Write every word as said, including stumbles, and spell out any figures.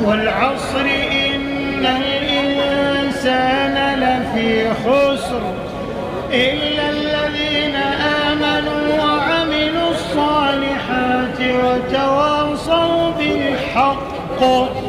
والعصر إن الإنسان لفي خسر إلا الذين آمنوا وعملوا الصالحات وتواصوا بالحق